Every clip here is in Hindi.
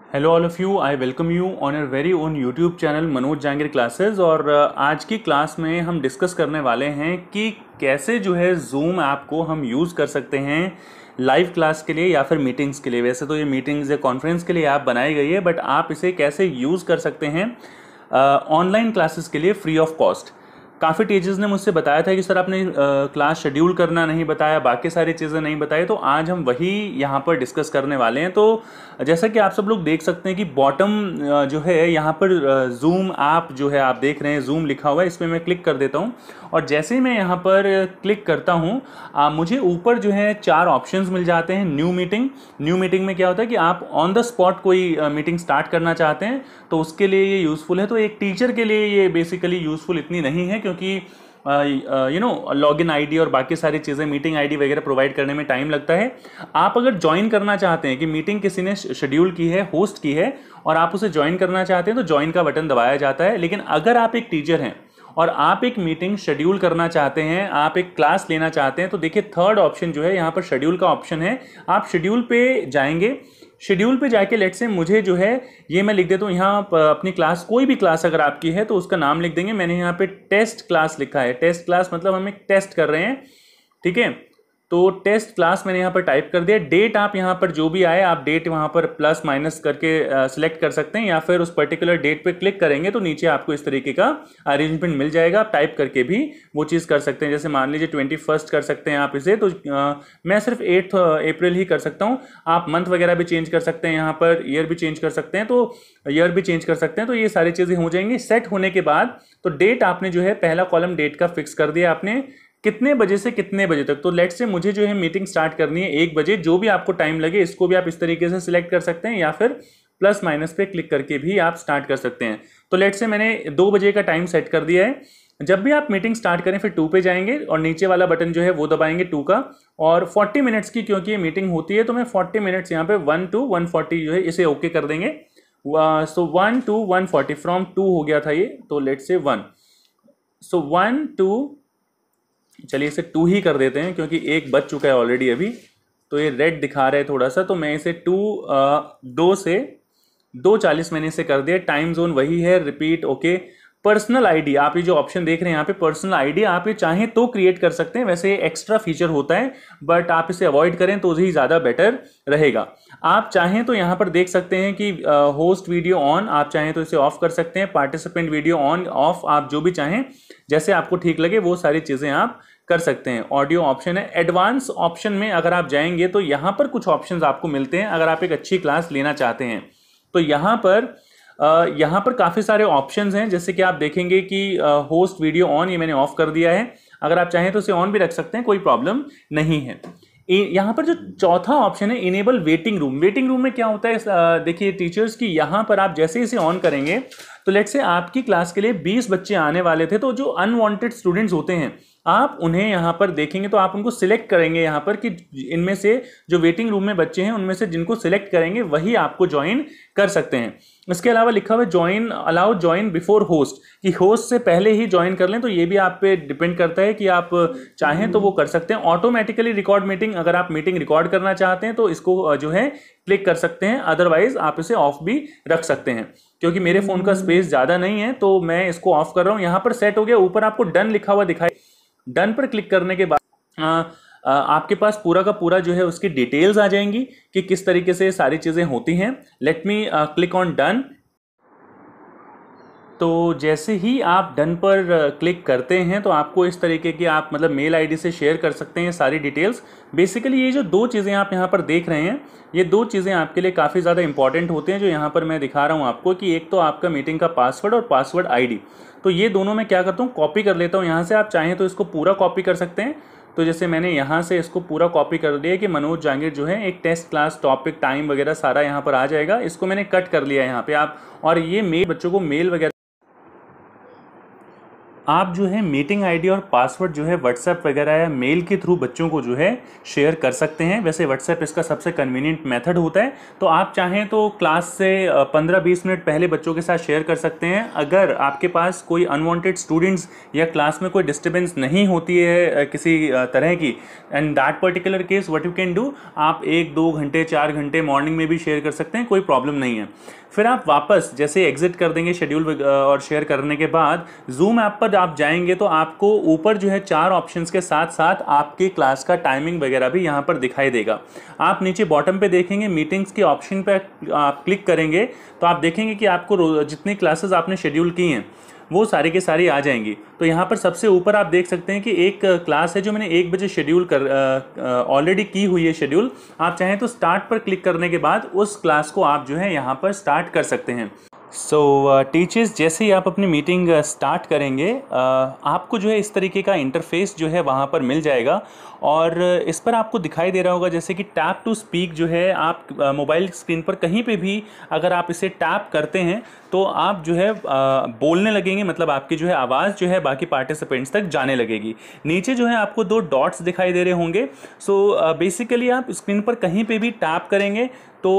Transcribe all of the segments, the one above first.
Hello all of you, I welcome you on your very own YouTube channel Manoj Jangir classes. और आज की क्लास में हम डिस्कस करने वाले हैं कि कैसे जो है जूम ऐप को हम यूज़ कर सकते हैं लाइव क्लास के लिए या फिर मीटिंग्स के लिए। वैसे तो ये मीटिंग्स या कॉन्फ्रेंस के लिए ऐप बनाई गई है, बट आप इसे कैसे यूज़ कर सकते हैं ऑनलाइन क्लासेस के लिए फ्री ऑफ कॉस्ट। काफ़ी टीचर्स ने मुझसे बताया था कि सर आपने क्लास शेड्यूल करना नहीं बताया, बाकी सारी चीज़ें नहीं बताई, तो आज हम वही यहाँ पर डिस्कस करने वाले हैं। तो जैसा कि आप सब लोग देख सकते हैं कि बॉटम जो है यहाँ पर जूम ऐप जो है आप देख रहे हैं, जूम लिखा हुआ है, इस पर मैं क्लिक कर देता हूँ और जैसे ही मैं यहाँ पर क्लिक करता हूँ मुझे ऊपर जो है 4 ऑप्शंस मिल जाते हैं। न्यू मीटिंग में क्या होता है कि आप ऑन द स्पॉट कोई मीटिंग स्टार्ट करना चाहते हैं तो उसके लिए ये यूज़फुल है। तो एक टीचर के लिए ये बेसिकली यूज़फुल इतनी नहीं है, क्योंकि लॉगिन आईडी और बाकी सारी चीज़ें, मीटिंग आईडी वगैरह प्रोवाइड करने में टाइम लगता है। आप अगर ज्वाइन करना चाहते हैं कि मीटिंग किसी ने शेड्यूल की है, होस्ट की है और आप उसे ज्वाइन करना चाहते हैं तो ज्वाइन का बटन दबाया जाता है। लेकिन अगर आप एक टीचर हैं और आप एक मीटिंग शेड्यूल करना चाहते हैं, आप एक क्लास लेना चाहते हैं, तो देखिए थर्ड ऑप्शन जो है यहाँ पर शेड्यूल का ऑप्शन है। आप शेड्यूल पे जाएंगे, शेड्यूल पे जाके लेट से मुझे जो है ये मैं लिख देता हूँ यहाँ अपनी क्लास, कोई भी क्लास अगर आपकी है तो उसका नाम लिख देंगे। मैंने यहाँ पे टेस्ट क्लास लिखा है। टेस्ट क्लास मतलब हम एक टेस्ट कर रहे हैं, ठीक है। तो टेस्ट क्लास मैंने यहाँ पर टाइप कर दिया। डेट आप यहाँ पर जो भी आए आप डेट वहाँ पर प्लस माइनस करके सिलेक्ट कर सकते हैं, या फिर उस पर्टिकुलर डेट पे क्लिक करेंगे तो नीचे आपको इस तरीके का अरेंजमेंट मिल जाएगा। आप टाइप करके भी वो चीज़ कर सकते हैं। जैसे मान लीजिए 21 कर सकते हैं आप इसे, तो मैं सिर्फ 8 अप्रैल ही कर सकता हूँ। आप मंथ वगैरह भी चेंज कर सकते हैं, यहाँ पर ईयर भी चेंज कर सकते हैं, तो ईयर भी चेंज कर सकते हैं। तो ये सारी चीज़ें हो जाएंगी। सेट होने के बाद तो डेट आपने जो है पहला कॉलम डेट का फिक्स कर दिया आपने, कितने बजे से कितने बजे तक। तो लेट से मुझे जो है मीटिंग स्टार्ट करनी है 1 बजे, जो भी आपको टाइम लगे इसको भी आप इस तरीके से सिलेक्ट कर सकते हैं, या फिर प्लस माइनस पे क्लिक करके भी आप स्टार्ट कर सकते हैं। तो लेट से मैंने 2 बजे का टाइम सेट कर दिया है। जब भी आप मीटिंग स्टार्ट करें फिर 2 पे जाएंगे और नीचे वाला बटन जो है वो दबाएंगे 2 का, और 40 मिनट्स की क्योंकि ये मीटिंग होती है तो मैं 40 मिनट्स यहाँ पे 1 to 140 जो है इसे ओके कर देंगे। सो 1 to 140 फ्रॉम 2 हो गया था ये, तो लेट से 1, सो 1 to, चलिए इसे 2 ही कर देते हैं क्योंकि 1 बज चुका है ऑलरेडी अभी, तो ये रेड दिखा रहा है थोड़ा सा, तो मैं इसे 2 से 2:40 मैंने इसे कर दिया। टाइम जोन वही है, रिपीट ओके। पर्सनल आईडी, आप ये जो ऑप्शन देख रहे हैं यहाँ पे पर्सनल आईडी, आप ये चाहें तो क्रिएट कर सकते हैं। वैसे ये एक्स्ट्रा फीचर होता है बट आप इसे अवॉइड करें तो ही ज़्यादा बेटर रहेगा। आप चाहें तो यहाँ पर देख सकते हैं कि होस्ट वीडियो ऑन, आप चाहें तो इसे ऑफ कर सकते हैं। पार्टिसिपेंट वीडियो ऑन ऑफ, आप जो भी चाहें जैसे आपको ठीक लगे वो सारी चीज़ें आप कर सकते हैं। ऑडियो ऑप्शन है। एडवांस ऑप्शन में अगर आप जाएंगे तो यहाँ पर कुछ ऑप्शंस आपको मिलते हैं अगर आप एक अच्छी क्लास लेना चाहते हैं। तो यहाँ पर काफ़ी सारे ऑप्शंस हैं, जैसे कि आप देखेंगे कि होस्ट वीडियो ऑन, ये मैंने ऑफ कर दिया है। अगर आप चाहें तो इसे ऑन भी रख सकते हैं, कोई प्रॉब्लम नहीं है। यहाँ पर जो चौथा ऑप्शन है enable waiting room. Waiting room में क्या होता है, देखिए टीचर्स की, यहाँ पर आप जैसे इसे ऑन करेंगे तो लेट से आपकी क्लास के लिए 20 बच्चे आने वाले थे, तो जो अनवांटेड स्टूडेंट्स होते हैं आप उन्हें यहाँ पर देखेंगे तो आप उनको सिलेक्ट करेंगे यहाँ पर कि इनमें से जो वेटिंग रूम में बच्चे हैं उनमें से जिनको सिलेक्ट करेंगे वही आपको ज्वाइन कर सकते हैं। इसके अलावा लिखा हुआ है join, allow join before host, कि होस्ट से पहले ही ज्वाइन कर लें। तो ये भी आप पे डिपेंड करता है कि आप चाहें तो वो कर सकते हैं। ऑटोमेटिकली रिकॉर्ड मीटिंग, अगर आप मीटिंग रिकॉर्ड करना चाहते हैं तो इसको जो है क्लिक कर सकते हैं, अदरवाइज आप इसे ऑफ भी रख सकते हैं। क्योंकि मेरे फोन का स्पेस ज़्यादा नहीं है तो मैं इसको ऑफ कर रहा हूँ। यहाँ पर सेट हो गया। ऊपर आपको डन लिखा हुआ दिखाई, डन पर क्लिक करने के बाद आपके पास पूरा का पूरा जो है उसकी डिटेल्स आ जाएंगी कि किस तरीके से सारी चीज़ें होती हैं। Let me click on done. तो जैसे ही आप डन पर क्लिक करते हैं तो आपको इस तरीके की, आप मतलब मेल आईडी से शेयर कर सकते हैं सारी डिटेल्स। बेसिकली ये जो 2 चीज़ें आप यहाँ पर देख रहे हैं, ये 2 चीज़ें आपके लिए काफ़ी ज़्यादा इंपॉर्टेंट होते हैं जो यहाँ पर मैं दिखा रहा हूँ आपको, कि एक तो आपका मीटिंग का पासवर्ड और पासवर्ड आईडी। तो ये दोनों मैं क्या करता हूँ, कॉपी कर लेता हूँ यहाँ से। आप चाहें तो इसको पूरा कॉपी कर सकते हैं। तो जैसे मैंने यहाँ से इसको पूरा कॉपी कर लिया कि मनोज जांगिर जो है एक टेस्ट क्लास, टॉपिक, टाइम वगैरह सारा यहाँ पर आ जाएगा। इसको मैंने कट कर लिया यहाँ पे आप, और ये मेल बच्चों को मेल वगैरह आप जो है मीटिंग आईडी और पासवर्ड जो है व्हाट्सएप वगैरह या मेल के थ्रू बच्चों को जो है शेयर कर सकते हैं। वैसे व्हाट्सएप इसका सबसे कन्वीनियंट मेथड होता है, तो आप चाहें तो क्लास से 15-20 मिनट पहले बच्चों के साथ शेयर कर सकते हैं। अगर आपके पास कोई अनवांटेड स्टूडेंट्स या क्लास में कोई डिस्टर्बेंस नहीं होती है किसी तरह की, and that particular case what you can do, आप 1-2 घंटे 4 घंटे मॉर्निंग में भी शेयर कर सकते हैं, कोई प्रॉब्लम नहीं है। फिर आप वापस जैसे एग्जिट कर देंगे शेड्यूल और शेयर करने के बाद जूम ऐप पर आप जाएंगे तो आपको ऊपर जो है 4 ऑप्शंस के साथ साथ आपके क्लास का टाइमिंग वगैरह भी यहाँ पर दिखाई देगा। आप नीचे बॉटम पे देखेंगे मीटिंग्स के ऑप्शन पे आप क्लिक करेंगे तो आप देखेंगे कि आपको जितनी क्लासेस आपने शेड्यूल की हैं वो सारी की सारी आ जाएंगी। तो यहाँ पर सबसे ऊपर आप देख सकते हैं कि एक क्लास है जो मैंने 1 बजे शेड्यूल कर ऑलरेडी की हुई है शेड्यूल। आप चाहें तो स्टार्ट पर क्लिक करने के बाद उस क्लास को आप जो है यहाँ पर स्टार्ट कर सकते हैं। सो टीचर्स, जैसे ही आप अपनी मीटिंग स्टार्ट करेंगे आपको जो है इस तरीके का इंटरफेस जो है वहाँ पर मिल जाएगा और इस पर आपको दिखाई दे रहा होगा जैसे कि टैप टू स्पीक जो है, आप मोबाइल स्क्रीन पर कहीं पे भी अगर आप इसे टैप करते हैं तो आप जो है बोलने लगेंगे, मतलब आपकी जो है आवाज़ जो है बाकी पार्टिसिपेंट्स तक जाने लगेगी। नीचे जो है आपको 2 डॉट्स दिखाई दे रहे होंगे। सो बेसिकली आप स्क्रीन पर कहीं पे भी टैप करेंगे तो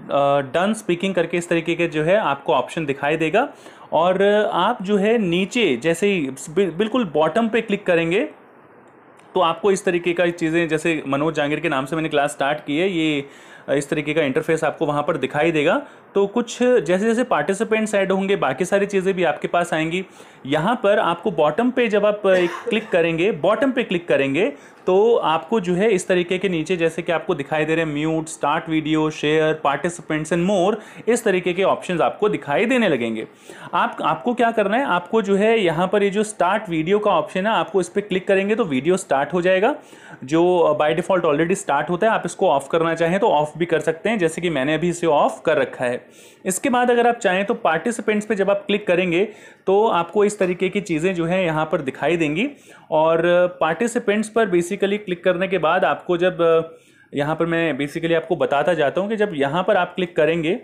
डन स्पीकिंग करके इस तरीके के जो है आपको ऑप्शन दिखाई देगा और आप जो है नीचे जैसे ही बिल्कुल बॉटम पे क्लिक करेंगे तो आपको इस तरीके का चीज़ें, जैसे मनोज जांगीर के नाम से मैंने क्लास स्टार्ट की है, ये इस तरीके का इंटरफेस आपको वहाँ पर दिखाई देगा। तो कुछ जैसे जैसे पार्टिसिपेंट्स ऐड होंगे बाकी सारी चीज़ें भी आपके पास आएंगी। यहाँ पर आपको बॉटम पे जब आप क्लिक करेंगे, बॉटम पे क्लिक करेंगे तो आपको जो है इस तरीके के नीचे जैसे कि आपको दिखाई दे रहे हैं mute, start video, share, participants and more, इस तरीके के ऑप्शंस आपको दिखाई देने लगेंगे। आपको क्या करना है, आपको जो है यहाँ पर ये जो स्टार्ट वीडियो का ऑप्शन है आपको इस पर क्लिक करेंगे तो वीडियो स्टार्ट हो जाएगा, जो बाय डिफॉल्ट ऑलरेडी स्टार्ट होता है। आप इसको ऑफ करना चाहें तो ऑफ भी कर सकते हैं, जैसे कि मैंने अभी इसे ऑफ कर रखा है। इसके बाद अगर आप चाहें तो पार्टिसिपेंट्स पे जब आप क्लिक करेंगे तो आपको इस तरीके की चीज़ें जो है यहाँ पर दिखाई देंगी और पार्टिसिपेंट्स पर बेसिकली क्लिक करने के बाद आपको जब यहाँ पर मैं बेसिकली आपको बताता जाता हूँ कि जब यहाँ पर आप क्लिक करेंगे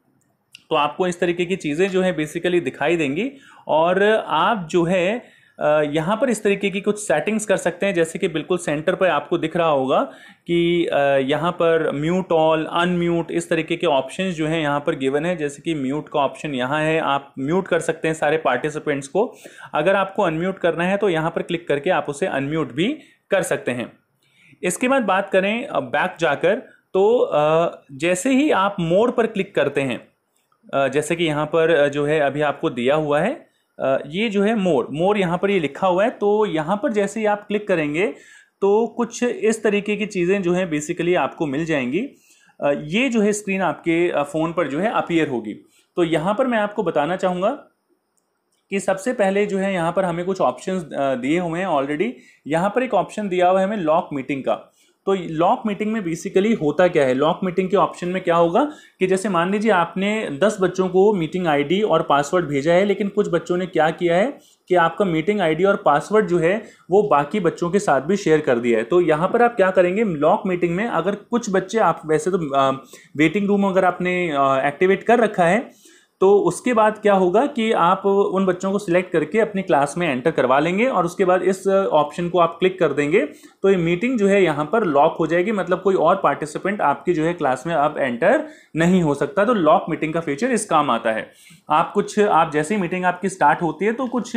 तो आपको इस तरीके की चीज़ें जो है बेसिकली दिखाई देंगी और आप जो है यहाँ पर इस तरीके की कुछ सेटिंग्स कर सकते हैं, जैसे कि बिल्कुल सेंटर पर आपको दिख रहा होगा कि यहाँ पर म्यूट ऑल, अनम्यूट, इस तरीके के ऑप्शंस जो हैं यहाँ पर गिवन है। जैसे कि म्यूट का ऑप्शन यहाँ है, आप म्यूट कर सकते हैं सारे पार्टिसिपेंट्स को। अगर आपको अनम्यूट करना है तो यहाँ पर क्लिक करके आप उसे अनम्यूट भी कर सकते हैं। इसके बाद बात करें बैक जाकर तो जैसे ही आप मोर पर क्लिक करते हैं, जैसे कि यहाँ पर जो है अभी आपको दिया हुआ है, ये जो है मोर यहाँ पर ये लिखा हुआ है, तो यहाँ पर जैसे ही आप क्लिक करेंगे तो कुछ इस तरीके की चीज़ें जो है बेसिकली आपको मिल जाएंगी। ये जो है स्क्रीन आपके फ़ोन पर जो है अपीयर होगी। तो यहाँ पर मैं आपको बताना चाहूँगा कि सबसे पहले जो है यहाँ पर हमें कुछ ऑप्शंस दिए हुए हैं ऑलरेडी। यहाँ पर एक ऑप्शन दिया हुआ है हमें लॉक मीटिंग का। तो लॉक मीटिंग में बेसिकली होता क्या है, लॉक मीटिंग के ऑप्शन में क्या होगा कि जैसे मान लीजिए आपने 10 बच्चों को मीटिंग आईडी और पासवर्ड भेजा है, लेकिन कुछ बच्चों ने क्या किया है कि आपका मीटिंग आईडी और पासवर्ड जो है वो बाकी बच्चों के साथ भी शेयर कर दिया है। तो यहाँ पर आप क्या करेंगे, लॉक मीटिंग में अगर कुछ बच्चे, आप वैसे तो वेटिंग रूम अगर आपने एक्टिवेट कर रखा है तो उसके बाद क्या होगा कि आप उन बच्चों को सिलेक्ट करके अपनी क्लास में एंटर करवा लेंगे और उसके बाद इस ऑप्शन को आप क्लिक कर देंगे तो ये मीटिंग जो है यहाँ पर लॉक हो जाएगी, मतलब कोई और पार्टिसिपेंट आपकी जो है क्लास में अब एंटर नहीं हो सकता। तो लॉक मीटिंग का फीचर इस काम आता है। आप जैसे ही मीटिंग आपकी स्टार्ट होती है तो कुछ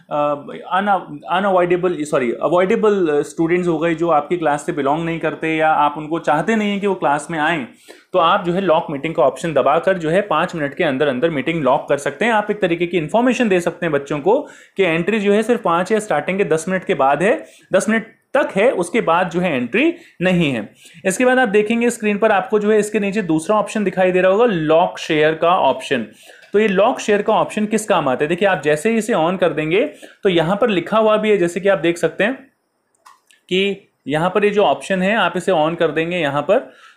अवॉइडेबल स्टूडेंट्स हो गए जो आपकी क्लास से बिलोंग नहीं करते या आप उनको चाहते नहीं हैं कि वो क्लास में आएँ, तो आप जो है लॉक मीटिंग का ऑप्शन दबाकर जो है 5 मिनट के अंदर अंदर मीटिंग लॉक कर सकते हैं। आप एक तरीके की इन्फॉर्मेशन दे सकते हैं बच्चों को कि एंट्री जो है सिर्फ 5 या स्टार्टिंग के 10 मिनट के बाद है, 10 मिनट तक है, उसके बाद जो है एंट्री नहीं है। इसके बाद आप देखेंगे स्क्रीन पर आपको जो है इसके नीचे दूसरा ऑप्शन दिखाई दे रहा होगा, लॉक शेयर का ऑप्शन। तो ये लॉक शेयर का ऑप्शन किस काम आता है, देखिए आप जैसे ही इसे ऑन कर देंगे तो यहां पर लिखा हुआ भी है, जैसे कि आप देख सकते हैं कि यहां पर ये जो ऑप्शन है आप इसे ऑन कर देंगे यहाँ पर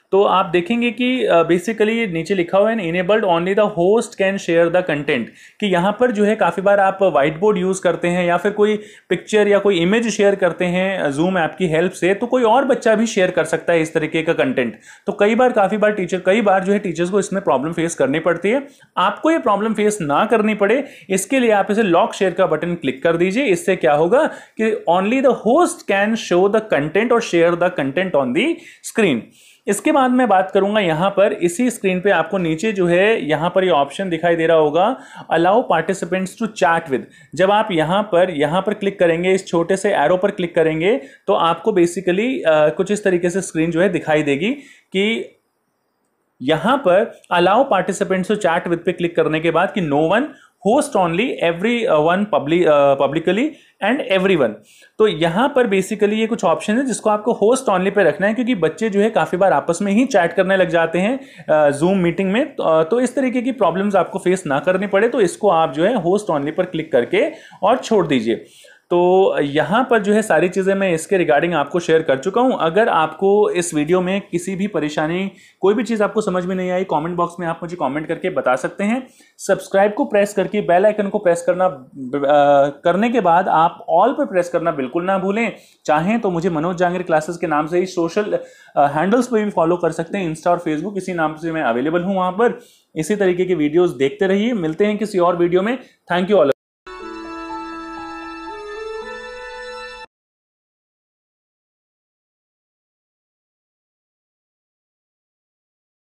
तो आप देखेंगे कि बेसिकली नीचे लिखा हुआ है enabled only the host can share the content, कि यहाँ पर जो है काफ़ी बार आप व्हाइट बोर्ड यूज़ करते हैं या फिर कोई पिक्चर या कोई इमेज शेयर करते हैं जूम ऐप की हेल्प से, तो कोई और बच्चा भी शेयर कर सकता है इस तरीके का कंटेंट। तो कई बार जो है टीचर्स को इसमें प्रॉब्लम फेस करनी पड़ती है। आपको ये प्रॉब्लम फेस ना करनी पड़े इसके लिए आप इसे लॉक शेयर का बटन क्लिक कर दीजिए। इससे क्या होगा कि only the host can show the content और share the content on the screen. इसके बाद मैं बात करूंगा यहां पर इसी स्क्रीन पे आपको नीचे जो है यहां पर ये ऑप्शन दिखाई दे रहा होगा, allow participants to chat with. जब आप यहां पर क्लिक करेंगे, इस छोटे से एरो पर क्लिक करेंगे, तो आपको बेसिकली कुछ इस तरीके से स्क्रीन जो है दिखाई देगी कि यहां पर allow participants to chat with पे क्लिक करने के बाद कि no one, host only, everyone publicly and everyone. तो यहां पर बेसिकली ये कुछ ऑप्शन है जिसको आपको होस्ट ओनली पे रखना है, क्योंकि बच्चे जो है काफी बार आपस में ही चैट करने लग जाते हैं जूम मीटिंग में। तो इस तरीके की प्रॉब्लम्स आपको फेस ना करनी पड़े, तो इसको आप जो है होस्ट ओनली पर क्लिक करके और छोड़ दीजिए। तो यहाँ पर जो है सारी चीज़ें मैं इसके रिगार्डिंग आपको शेयर कर चुका हूँ। अगर आपको इस वीडियो में किसी भी परेशानी, कोई भी चीज़ आपको समझ में नहीं आई, कमेंट बॉक्स में आप मुझे कमेंट करके बता सकते हैं। सब्सक्राइब को प्रेस करके बेल आइकन को प्रेस करने के बाद आप ऑल पर प्रेस करना बिल्कुल ना भूलें। चाहें तो मुझे मनोज जांगीर क्लासेस के नाम से ही सोशल हैंडल्स पर भी फॉलो कर सकते हैं, इंस्टा और फेसबुक, इसी नाम से मैं अवेलेबल हूँ वहाँ पर। इसी तरीके की वीडियोज़ देखते रहिए। मिलते हैं किसी और वीडियो में। Thank you all.